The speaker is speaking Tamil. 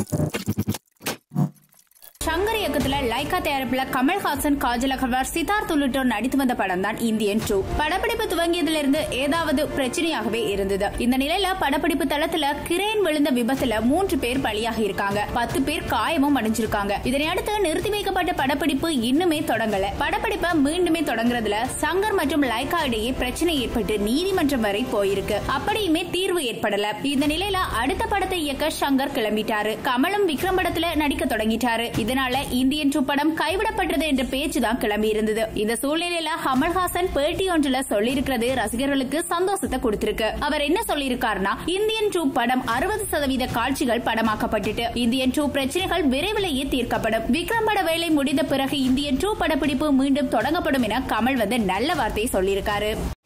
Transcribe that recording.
சங்கர் இயக்கத்துல லைகா தயாரிப்புல கமல்ஹாசன், காஜல் அகர்வால், சித்தார்த் உள்ளிட்டோர் நடித்து வந்த படம் தான் இந்தியன் 2. படப்பிடிப்பு துவங்கியதிலிருந்து ஏதாவது பிரச்சனையாகவே இருந்தது. இந்த நிலையில படப்பிடிப்பு தளத்துல கிரேன் விழுந்த விபத்துல 3 பேர் பலியாகி இருக்காங்க. 10 பேர் காயமும் அடைஞ்சிருக்காங்க. இதனையடுத்து நிறுத்தி வைக்கப்பட்ட படப்பிடிப்பு இன்னுமே தொடங்கல. படப்பிடிப்பை மீண்டுமே தொடங்குறதுல சங்கர் மற்றும் லைகா இடையே பிரச்சனை ஏற்பட்டு நீதிமன்றம் வரை போயிருக்கு. அப்படியுமே தீர்வு ஏற்படல. இந்த நிலையில அடுத்த படத்தை இயக்க சங்கர் கிளம்பிட்டாரு. கமலும் விக்ரம் படத்துல நடிக்க தொடங்கிட்டாரு. இதனால இந்தியன் 2 படம் கைவிடப்பட்டது என்ற பேச்சுதான் கிளம்பி இருந்தது. இந்த சூழ்நிலையில கமல்ஹாசன் பேட்டி ஒன்றுல சொல்லியிருக்கிறது ரசிகர்களுக்கு சந்தோஷத்தை கொடுத்திருக்கு. அவர் என்ன சொல்லியிருக்காருன்னா, இந்தியன் 2 படம் 60% காட்சிகள் படமாக்கப்பட்டுட்டு இந்தியன் 2 பிரச்சனைகள் விரைவிலேயே தீர்க்கப்படும். விக்ரம் பட வேலை முடிந்த பிறகு இந்தியன் 2 படப்பிடிப்பு மீண்டும் தொடங்கப்படும் என கமல் நல்ல வார்த்தையை சொல்லியிருக்காரு.